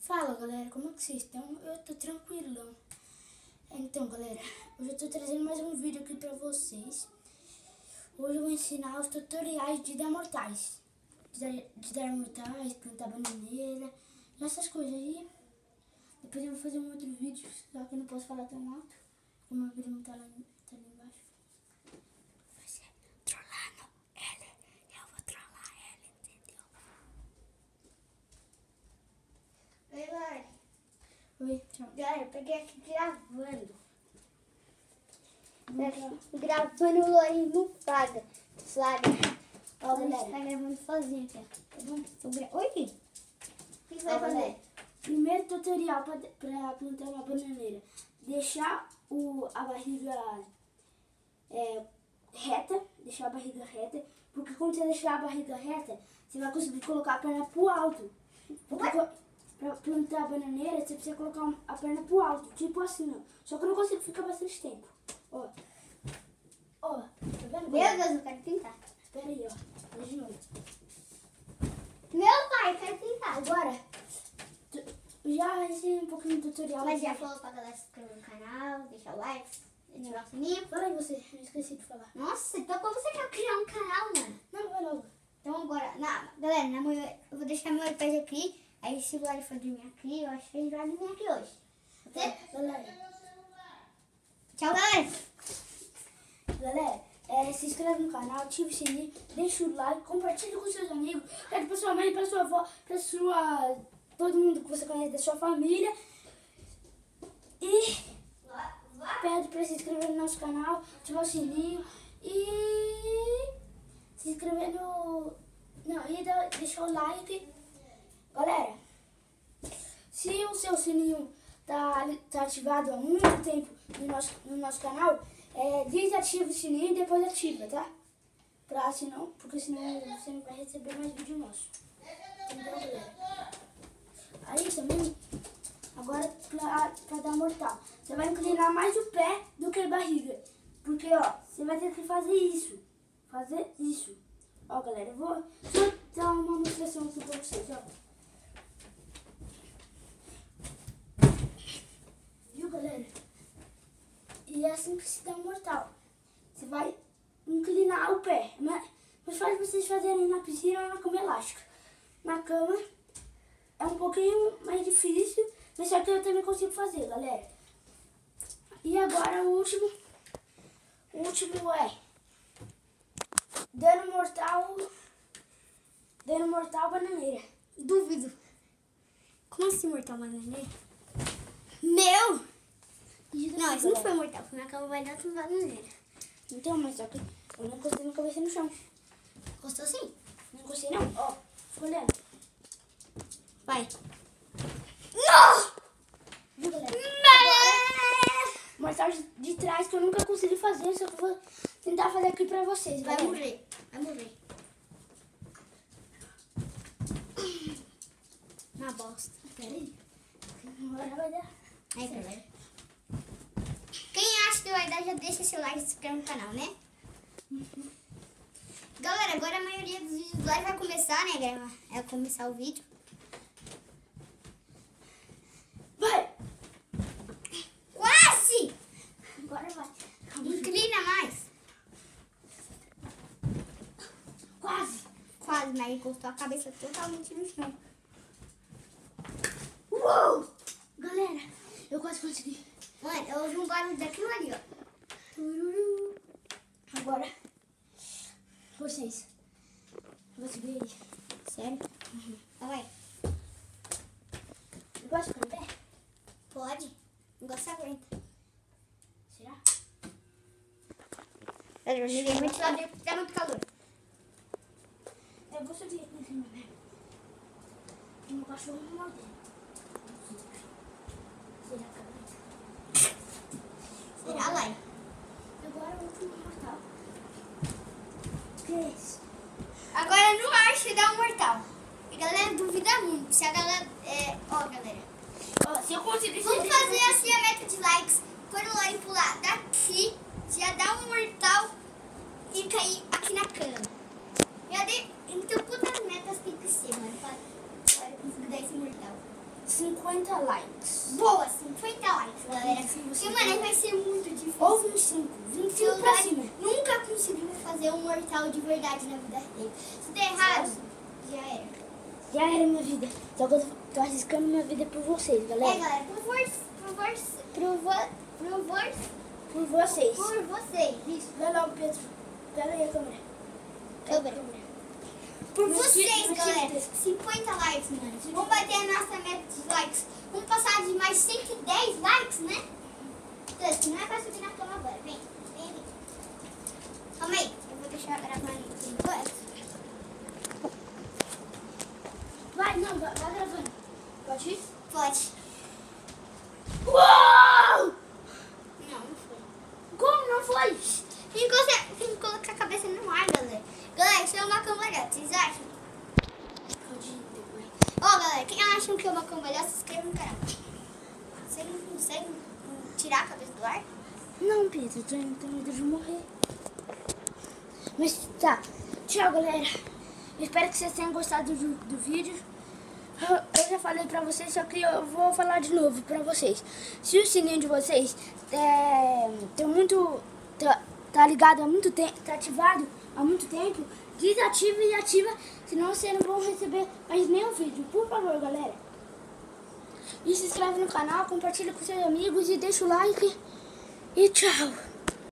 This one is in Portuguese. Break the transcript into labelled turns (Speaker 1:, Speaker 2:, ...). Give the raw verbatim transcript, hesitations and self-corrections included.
Speaker 1: Fala galera, como é que vocês estão? Eu tô tranquilão. Então galera, hoje eu tô trazendo mais um vídeo aqui pra vocês. Hoje eu vou ensinar os tutoriais de dar mortais. De dar, de dar mortais, plantar bananeira, essas coisas aí. Depois eu vou fazer um outro vídeo, só que eu não posso falar tão alto. Como o meu primo tá lá, tá ali embaixo. Vai ser trollando ele. Eu vou trollar ele, entendeu?
Speaker 2: Oi, Lari.
Speaker 1: Oi, tchau.
Speaker 2: Galera, eu peguei aqui gravando. Gravando o Lori no Flaga. Flaga. Ó, a gente tá gravando sozinho aqui, ó. Tá bom? Tô gra... Oi, filho. O que você vai fazer?
Speaker 1: Primeiro tutorial para plantar uma bananeira. Deixar o, a barriga é, reta. Deixar a barriga reta. Porque quando você deixar a barriga reta, você vai conseguir colocar a perna pro alto. Porque para plantar a bananeira, você precisa colocar a perna pro alto. Tipo assim, ó. Só que eu não consigo ficar bastante tempo. Ó. Ó. Tá vendo?
Speaker 2: Meu Deus, eu quero tentar.
Speaker 1: Espera aí, ó. De novo.
Speaker 2: Meu pai, eu quero tentar.
Speaker 1: Agora, já ensinei um pouquinho do tutorial.
Speaker 2: Mas já falou pra galera se inscrever no canal, deixar o like, ativar o sininho.
Speaker 1: Fala aí você, eu esqueci de falar.
Speaker 2: Nossa, então como você quer criar um canal, mano?
Speaker 1: Não, vai logo.
Speaker 2: Então agora, na, galera, na manhã, eu vou deixar meu iPad aqui. Aí se o Lori for dormir aqui, eu acho que ele vai dormir aqui hoje.
Speaker 1: Tá, galera.
Speaker 2: Tchau, galera.
Speaker 1: Galera, é, se inscreve no canal, ativa o sininho, deixa o like, compartilha com seus amigos, pede pra sua mãe, pra sua avó, pra sua... todo mundo que você conhece da sua família. E pede pra se inscrever no nosso canal, ativar o sininho e se inscrever no... Não, e dá, deixar o like. Galera, se o seu sininho tá, tá ativado há muito tempo no nosso, no nosso canal, é, desativa o sininho e depois ativa, tá? Pra, senão, porque senão você não vai receber mais vídeo nosso. Entendeu, galera? Aí também, agora pra, pra dar mortal, você vai inclinar mais o pé do que a barriga. Porque, ó, você vai ter que fazer isso. Fazer isso. Ó, galera, eu vou só dar uma demonstração aqui pra vocês, ó. Viu, galera? E é assim que se dá um mortal. Você vai inclinar o pé. Mas, mas faz vocês fazerem na piscina ou na cama elástica. Na cama é um pouquinho mais difícil, mas só que eu também consigo fazer, galera. E agora o último. O último é dano mortal. Dano mortal bananeira.
Speaker 2: Duvido. Como assim mortal bananeira? Meu! Não, isso não foi mortal, foi na cama vai dar tudo bananeira.
Speaker 1: Então, mas só que eu não encostei minha cabeça no chão.
Speaker 2: Gostou sim?
Speaker 1: Não encostei não, ó. Fica olhando.
Speaker 2: Vai. Não!
Speaker 1: Viu, galera? Mortal de, de trás que eu nunca consegui fazer, só que eu vou tentar fazer aqui pra vocês.
Speaker 2: Vai
Speaker 1: galera.
Speaker 2: morrer, vai morrer. Uma bosta.
Speaker 1: Pera aí. Agora vai dar.
Speaker 2: Aí, galera. Quem acha que vai dar, já deixa seu like e se inscreve no canal, né? Uhum. Galera, agora a maioria dos vídeos do live vai começar, né, galera? É começar o vídeo.
Speaker 1: Vai!
Speaker 2: Quase!
Speaker 1: Agora vai.
Speaker 2: Inclina mais.
Speaker 1: Quase.
Speaker 2: Quase, mas encostou a cabeça totalmente no chão.
Speaker 1: Uou! Galera, eu quase consegui.
Speaker 2: Mano, eu ouvi um barulho daquilo ali, ó.
Speaker 1: Tururu. Agora, vocês. Vou subir ele.
Speaker 2: Sério? Uhum. Então vai.
Speaker 1: Eu posso ficar em pé?
Speaker 2: Pode. O negócio aguenta.
Speaker 1: Será?
Speaker 2: Eu liguei o ventilador porque tá muito calor.
Speaker 1: Eu vou subir aqui em cima, né? Tem um cachorro me mordendo. Será que aguenta?
Speaker 2: Será, Lai?
Speaker 1: Agora o último mortal. Que é esse?
Speaker 2: Agora no ar se dá um mortal. E galera, duvida muito. Se a galera. É... Ó, galera.
Speaker 1: Ó, se eu conseguir
Speaker 2: Vamos fazer assim a meta de likes. Quando o Lori pular daqui, já dá um mortal e cair aqui na cama. Já dei. Então quantas metas tem que ser, mano? Para conseguir dar esse mortal.
Speaker 1: cinco cinquenta likes.
Speaker 2: Boa, cinquenta likes, galera.
Speaker 1: Sim,
Speaker 2: E, mano, vai ser muito difícil.
Speaker 1: Ou vinte e cinco. vinte e cinco pra cima.
Speaker 2: Nunca conseguiu fazer um mortal de verdade na vida dele. Se der errado, já era.
Speaker 1: Já era minha vida. Só que eu tô, tô arriscando minha vida por vocês, galera.
Speaker 2: É, galera, por favor, por favor, por favor, por favor,
Speaker 1: Por vocês.
Speaker 2: por vocês. Isso.
Speaker 1: Vai logo, Pedro. Pega aí a câmera.
Speaker 2: Câmera. Por
Speaker 1: Mas
Speaker 2: vocês,
Speaker 1: tira- mas
Speaker 2: galera.
Speaker 1: tira-
Speaker 2: cinquenta likes, mano. Vamos bater a nossa meta de likes. Vamos passar de mais cento e dez likes, né? Então, não é pra subir na cama agora. Vem, vem, vem. Calma aí. Eu vou deixar gravando aqui enquanto.
Speaker 1: Vai, não, vai, vai gravando. Pode ir?
Speaker 2: Pode.
Speaker 1: Uau!
Speaker 2: Não, não foi.
Speaker 1: Como não foi?
Speaker 2: Tem que, colocar, tem que colocar a cabeça no ar, galera. Galera, isso é uma cambalhota, vocês acham?
Speaker 1: Pode ir depois.
Speaker 2: Ó, galera, quem acham que é uma cambalhota, se inscreva no canal. Vocês não conseguem hum, tirar a cabeça do ar?
Speaker 1: Não, Pedro, eu tô tenho medo de morrer. Mas tá. Tchau, galera. Eu espero que vocês tenham gostado do, do vídeo. Eu, eu já falei pra vocês, só que eu vou falar de novo pra vocês. Se o sininho de vocês é, tem muito, tá, tá ligado há muito tempo, tá ativado há muito tempo, desativa e ativa, senão vocês não vão receber mais nenhum vídeo. Por favor, galera. E se inscreve no canal, compartilha com seus amigos e deixa o like. E tchau.